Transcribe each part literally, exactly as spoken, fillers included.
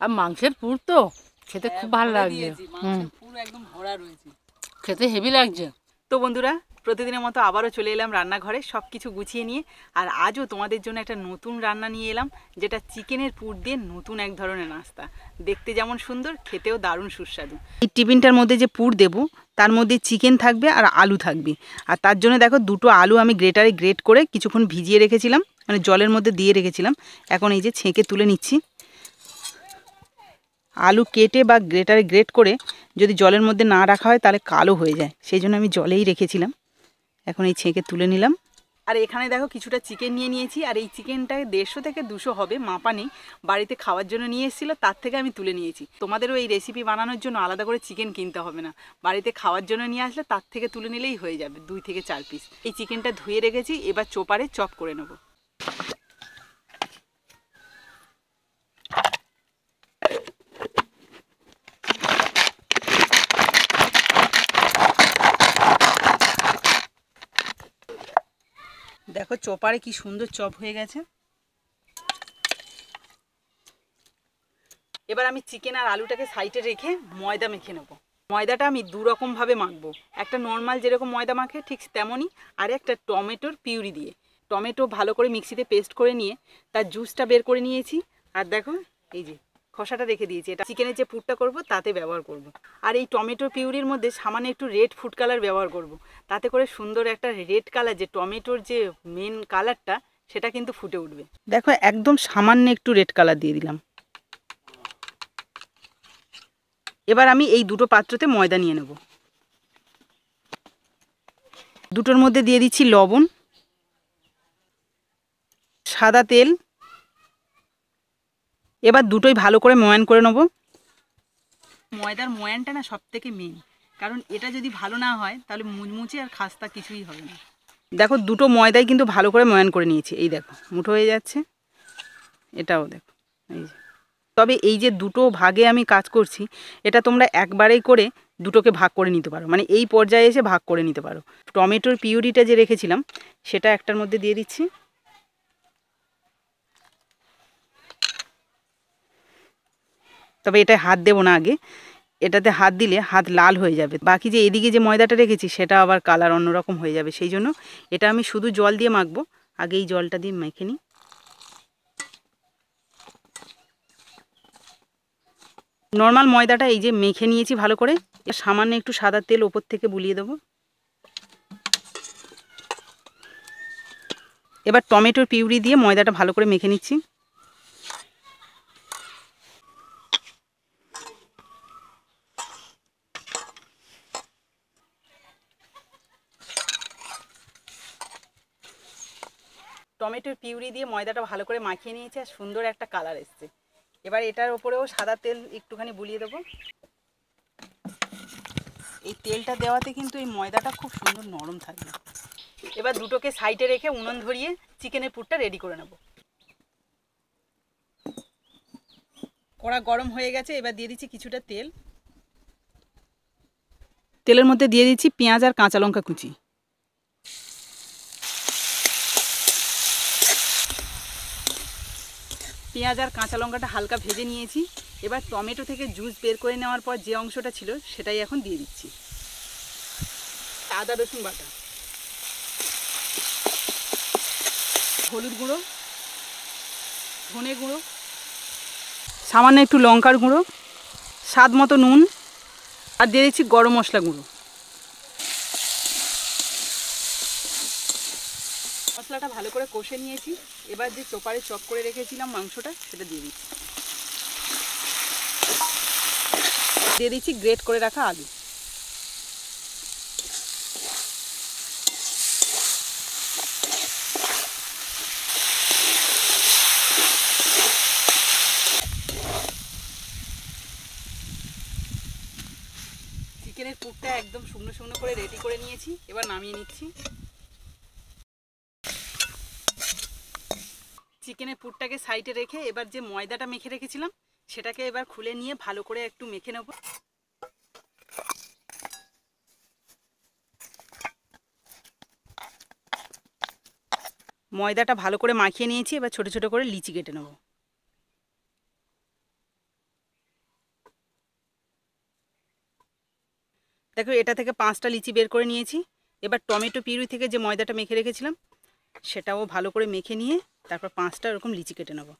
আর মাংসের পুর তো খেতে খুব ভালো লাগছে। হুম, পুরো একদম ভরা রয়েছে, খেতে হেভি লাগছে। তো বন্ধুরা, প্রতিদিনের মতো আবারও চলে এলাম রান্নাঘরে সব কিছু গুছিয়ে নিয়ে। আর আজও তোমাদের জন্য একটা নতুন রান্না নিয়ে এলাম, যেটা চিকেনের পুর দিয়ে নতুন এক ধরনের নাস্তা। দেখতে যেমন সুন্দর, খেতেও দারুণ সুস্বাদু। এই টিফিনটার মধ্যে যে পুর দেব, তার মধ্যে চিকেন থাকবে আর আলু থাকবে। আর তার জন্য দেখো, দুটো আলু আমি গ্রেটারে গ্রেট করে কিছুক্ষণ ভিজিয়ে রেখেছিলাম, মানে জলের মধ্যে দিয়ে রেখেছিলাম। এখন এই যে ছেঁকে তুলে নিচ্ছি। আলু কেটে বা গ্রেটারে গ্রেট করে যদি জলের মধ্যে না রাখা হয় তাহলে কালো হয়ে যায়, সেই জন্য আমি জলেই রেখেছিলাম। এখন এই ছেঁকে তুলে নিলাম। আর এখানে দেখো কিছুটা চিকেন নিয়ে নিয়েছি, আর এই চিকেনটা দেড়শো থেকে দুশো হবে, মাপা নেই। বাড়িতে খাওয়ার জন্য নিয়ে এসেছিলো, তার থেকে আমি তুলে নিয়েছি। তোমাদেরও এই রেসিপি বানানোর জন্য আলাদা করে চিকেন কিনতে হবে না, বাড়িতে খাওয়ার জন্য নিয়ে আসলে তার থেকে তুলে নিলেই হয়ে যাবে, দুই থেকে চার পিস। এই চিকেনটা ধুয়ে রেখেছি, এবার চোপারে চপ করে নেবো। দেখো চপারে কি সুন্দর চপ হয়ে গেছে। এবার আমি চিকেন আর আলুটাকে সাইডে রেখে ময়দা মেখে নেবো। ময়দাটা আমি দু রকমভাবে মাখবো, একটা নর্মাল যেরকম ময়দা মাখে ঠিক তেমনই, আর একটা টমেটোর পিউরি দিয়ে। টমেটো ভালো করে মিক্সিতে পেস্ট করে নিয়ে তার জুসটা বের করে নিয়েছি। আর দেখো এই যে খোসাটা রেখে দিয়েছি, এটা চিকেনের যে পুরটা করব তাতে ব্যবহার করব। আর এই টমেটো পিউরির মধ্যে সামান্য একটু রেড ফুড কালার ব্যবহার করব, তাতে করে সুন্দর একটা রেড কালার, যে টমেটোর যে মেন কালারটা, সেটা কিন্তু ফুটে উঠবে। দেখো একদম সামান্য একটু রেড কালার দিয়ে দিলাম। এবার আমি এই দুটো পাত্রতে ময়দা নিয়ে নেব। দুটোর মধ্যে দিয়ে দিচ্ছি লবণ, সাদা তেল। এবার দুটোই ভালো করে ময়ান করে নেব। ময়দার ময়ানটা না সব থেকে মেন, কারণ এটা যদি ভালো না হয় তাহলে মুচমুচে আর খাস্তা কিছুই হবে না। দেখো দুটো ময়দাই কিন্তু ভালো করে ময়ান করে নিয়েছি, এই দেখো মুঠো হয়ে যাচ্ছে। এটাও দেখো এই যে। তবে এই যে দুটো ভাগে আমি কাজ করছি, এটা তোমরা একবারেই করে দুটোকে ভাগ করে নিতে পারো, মানে এই পর্যায়ে এসে ভাগ করে নিতে পারো। টমেটোর পিউরিটা যে রেখেছিলাম সেটা একটার মধ্যে দিয়ে দিচ্ছি। তবে এটা হাত দেবো না আগে, এটাতে হাত দিলে হাত লাল হয়ে যাবে। বাকি যে এদিকে যে ময়দাটা রেখেছি সেটা আবার কালার অন্যরকম হয়ে যাবে, সেই জন্য এটা আমি শুধু জল দিয়ে মাখবো। আগে এই জলটা দিয়ে মেখে নিই। নর্মাল ময়দাটা এই যে মেখে নিয়েছি ভালো করে, সামান্য একটু সাদা তেল ওপর থেকে বুলিয়ে দেবো। এবার টমেটোর পিউরি দিয়ে ময়দাটা ভালো করে মেখে নিচ্ছি। টমেটোর পিউরি দিয়ে ময়দাটা ভালো করে মাখিয়ে নিয়েছি, আর সুন্দর একটা কালার এসছে। এবার এটার ওপরেও সাদা তেল একটুখানি বুলিয়ে দেবো। এই তেলটা দেওয়াতে কিন্তু এই ময়দাটা খুব সুন্দর নরম থাকবে। এবার দুটোকে সাইডে রেখে উনুন ধরিয়ে চিকেনের পুরটা রেডি করে নেব। কড়া গরম হয়ে গেছে, এবার দিয়ে দিচ্ছি কিছুটা তেল। তেলের মধ্যে দিয়ে দিচ্ছি পেঁয়াজ আর কাঁচা লঙ্কা কুচি। পেঁয়াজ আর কাঁচা লঙ্কাটা হালকা ভেজে নিয়েছি। এবার টমেটো থেকে জুস বের করে নেওয়ার পর যে অংশটা ছিল সেটাই এখন দিয়ে দিচ্ছি। আদা রসুন বাটা, হলুদ গুঁড়ো, ধনে গুঁড়ো, সামান্য একটু লঙ্কার গুঁড়ো, স্বাদ মতো নুন, আর দিয়ে দিচ্ছি গরম মশলা গুঁড়ো। মশলাটা ভালো করে কষে নিয়েছি। এবার যে চোপারে চপ করে রেখেছিলাম মাংসটা, সেটা দিয়ে দিচ্ছি। দিয়ে দিচ্ছি গ্রেট করে রাখা আলু। চিকেনের পুরটা একদম শুকনো শুকনো করে রেডি করে নিয়েছি, এবার নামিয়ে নিচ্ছি। চিকেনের পুরটাকে সাইডে রেখে এবার যে ময়দাটা মেখে রেখেছিলাম সেটাকে এবার খুলে নিয়ে ভালো করে একটু মেখে নেব। ময়দাটা ভালো করে মাখিয়ে নিয়েছি, এবার ছোট ছোট করে লিচি কেটে নেব। দেখো এটা থেকে পাঁচটা লিচি বের করে নিয়েছি। এবার টমেটো পিউরি থেকে যে ময়দাটা মেখে রেখেছিলাম সেটাও ভালো করে মেখে নিয়ে তারপর পাঁচটা এরকম লিচি কেটে নেব।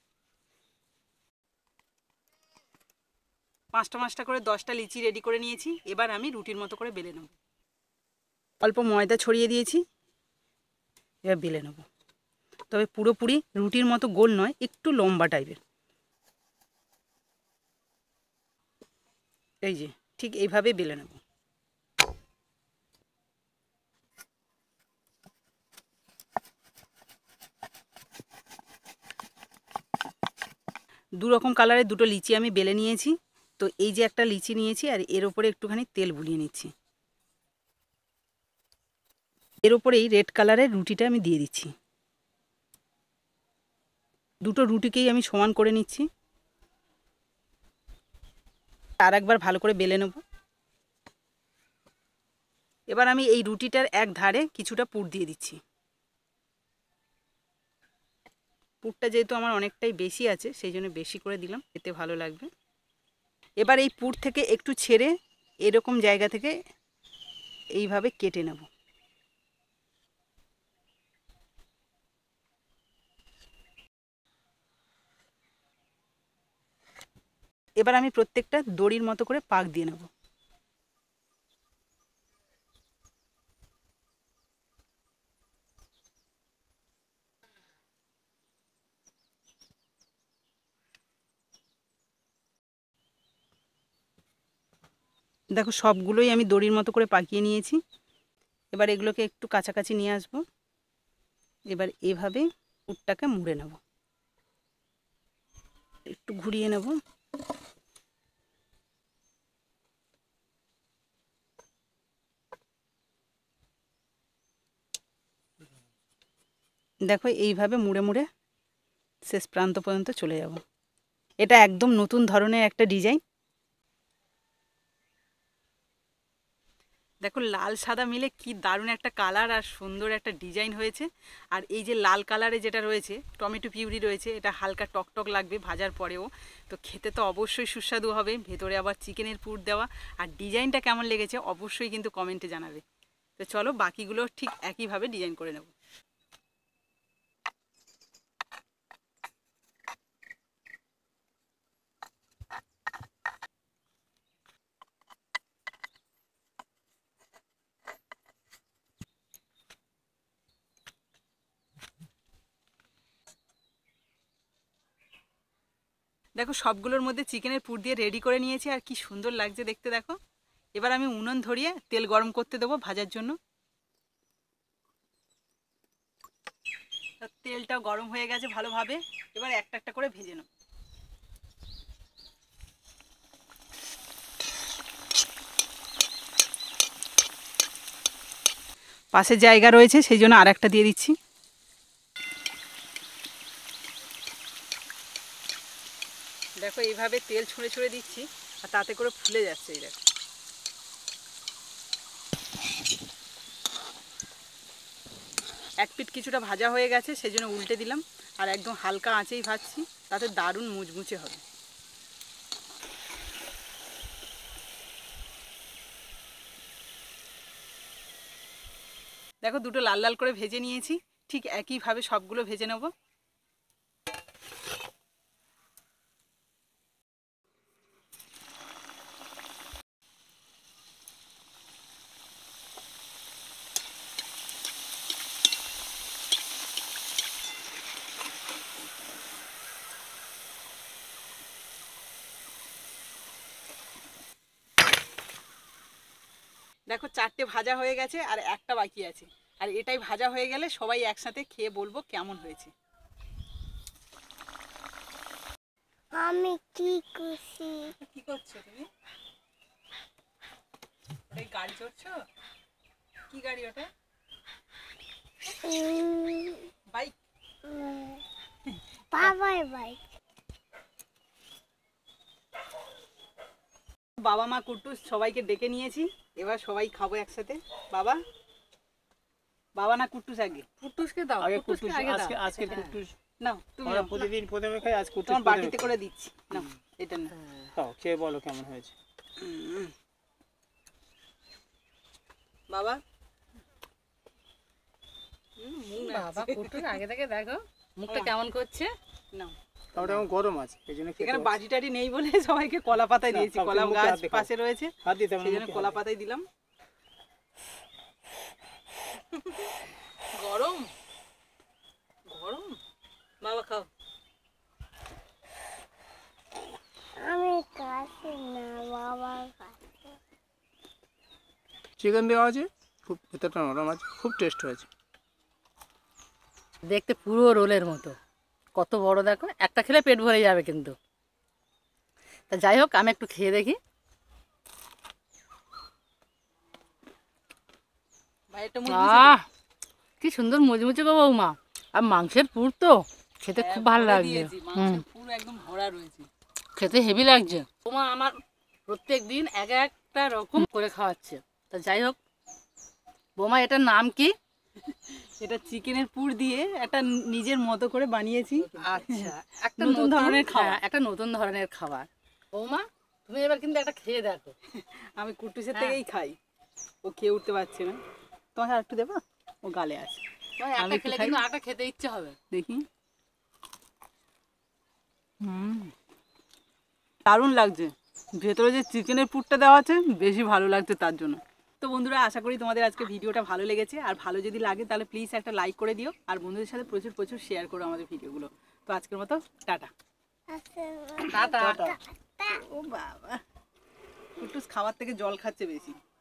পাঁচটা পাঁচটা করে দশটা লিচি রেডি করে নিয়েছি। এবার আমি রুটির মতো করে বেলে নেব। অল্প ময়দা ছড়িয়ে দিয়েছি, এবার বেলে নেব। তবে পুরোপুরি রুটির মতো গোল নয়, একটু লম্বা টাইপের। এই যে ঠিক এইভাবে বেলে নেব। দু রকম কালারের দুটো লিচি আমি বেলে নিয়েছি। তো এই যে একটা লিচি নিয়েছি আর এর ওপরে একটুখানি তেল বুলিয়ে নিচ্ছি। এর ওপরেই রেড কালারের রুটিটা আমি দিয়ে দিচ্ছি। দুটো রুটিকেই আমি সমান করে নিচ্ছি। আর একবার ভালো করে বেলে নেব। এবার আমি এই রুটিটার এক ধারে কিছুটা পুর দিয়ে দিচ্ছি। পুরটা যেহেতু আমার অনেকটাই বেশি আছে সেই জন্য বেশি করে দিলাম, এতে ভালো লাগবে। এবার এই পুর থেকে একটু ছেড়ে এরকম জায়গা থেকে এইভাবে কেটে নেব। এবার আমি প্রত্যেকটা দড়ির মতো করে পাক দিয়ে নেব। দেখো সবগুলোই আমি দড়ির মতো করে পাকিয়ে নিয়েছি। এবার এগুলোকে একটু কাছাকাছি নিয়ে আসব। এবার এভাবে পুরটাকে মুড়ে নেব, একটু ঘুরিয়ে নেব। দেখো এইভাবে মুড়ে মুড়ে শেষ প্রান্ত পর্যন্ত চলে যাব। এটা একদম নতুন ধরনের একটা ডিজাইন। দেখো লাল সাদা মিলে কি দারুণ একটা কালার আর সুন্দর একটা ডিজাইন হয়েছে। আর এই যে লাল কালারে যেটা রয়েছে টমেটো পিউরি রয়েছে, এটা হালকা টকটক লাগবে ভাজার পরেও। তো খেতে তো অবশ্যই সুস্বাদু হবে, ভেতরে আবার চিকেনের পুর দেওয়া। আর ডিজাইনটা কেমন লেগেছে অবশ্যই কিন্তু কমেন্টে জানাবে। তো চলো বাকিগুলো ঠিক একইভাবে ডিজাইন করে নেব। দেখো সবগুলোর মধ্যে চিকেনের পুর দিয়ে রেডি করে নিয়েছি আর কি সুন্দর লাগছে দেখতে দেখো। এবার আমি উনুন ধরিয়ে তেল গরম করতে দেবো ভাজার জন্য। তেলটা গরম হয়ে গেছে ভালোভাবে, এবার একটা একটা করে ভেজে নেব। পাশে জায়গা রয়েছে সেই জন্য আর একটা দিয়ে দিচ্ছি। দেখো এইভাবে তেল ছুঁড়ে ছুঁড়ে দিচ্ছি আর তাতে করে ফুলে যাচ্ছে। এই দেখো এক পিঠ কিছুটা ভাজা হয়ে গেছে সেই জন্য উল্টে দিলাম। আর একদম হালকা আঁচেই ভাজছি, তাতে দারুণ মুচমুচে হবে। দেখো দুটো লাল লাল করে ভেজে নিয়েছি, ঠিক একইভাবে সবগুলো ভেজে নেব। দেখো চারটে ভাজা হয়ে গেছে আর একটা বাকি আছে। আর এটাই ভাজা হয়ে গেলে সবাই একসাথে খেয়ে বলবো কেমন হয়েছে। আমি কি করছি? কি করছো তুমি? ওটাই গাড়ি চড়ছো? কি গাড়ি ওটা? বাইক? বাবার বাইক। বাবা মা কুট্টুস সবাইকে ডেকে নিয়েছি, এবার সবাই খাবো একসাথে। বাবা বাবা না কুট্টুস আগে? কুট্টুসকে দাও, আগে কুট্টুসকে কুট্টুস, আগে দাও। আজকে আজকে কুট্টুস নাও তুমি আমরা নাও। প্রতিদিন প্রথমে খাই, আজ কুট্টুস তোমার প্রথমে বাটিতে করে দিচ্ছি, নাও এটা না। খাও, খেয়ে বলো কেমন হয়েছে। বাবা হুম, মুখ বাবা নাচছে। কুটুস আগে থেকে দেখো মুখটা কেমন করছে। নাও। তাওটা এখন গরম আছে এই জন্য খেতে এখানে পারছি। বাটি টাটি নেই বলে সবাইকে কলা পাতায় না, দিয়েছি, খাও, কলা তুমি মুখে গাছ হাত দিয়ে খাও। পাশে রয়েছে হাত দিতে সেই জন্য কলা পাতায় দিলাম। গরম গরম বাবা খাও। আমি কাছে না বাবার কাছে। চিকেন দেওয়া আছে, খুব ভেতরটা নরম আছে, খুব টেস্ট হয়েছে। দেখতে পুরো রোলের মতো, কত বড় দেখো, একটা খেলে পেট ভরে যাবে কিন্তু। তা যাই হোক আমি একটু খেয়ে দেখি। ভাই একটা মুখ দিছে তো? আহ কি সুন্দর মুচমুচে গো বৌমা, আর মাংসের পুর তো খেতে খুব হ্যাঁ, ভালো ভরে লাগছে। দিয়েছি, হুম, মাংসের পুরো একদম ভরা রয়েছে। খেতে হেভি লাগছে। বৌমা আমার প্রত্যেক দিন এক একটা রকম করে খাওয়াচ্ছে। তা যাই হোক বৌমা এটার নাম কি? এটা চিকেনের পুর দিয়ে একটা নিজের মতো করে বানিয়েছি। আচ্ছা, একটা নতুন ধরনের খাবার। হ্যাঁ, একটা নতুন ধরনের খাবার। বৌমা তুমি এবার কিন্তু একটা খেয়ে দেখো। আমি কুটুসের হ্যাঁ। থেকেই খাই, ও খেয়ে উঠতে পারছে না। তোমাকে আর একটু দেবো, ও গালে আছে। ওই আমি একটা একটু খেলে খাই। কিন্তু আরেকটা খেতে ইচ্ছে হবে। দেখি, হুম দারুণ লাগছে। ভেতরে যে চিকেনের পুরটা দেওয়া আছে বেশি ভালো লাগছে তার জন্য। তো বন্ধুরা আশা করি তোমাদের আজকে ভিডিওটা ভালো লেগেছে, আর ভালো যদি লাগে তাহলে প্লিজ একটা লাইক করে দিও, আর বন্ধুদের সাথে প্রচুর প্রচুর শেয়ার করো আমাদের ভিডিওগুলো। তো আজকের মতো টাটা। আছে টাটা। ও বাবা, কুটুস খাবার থেকে জল খাচ্ছে বেশি।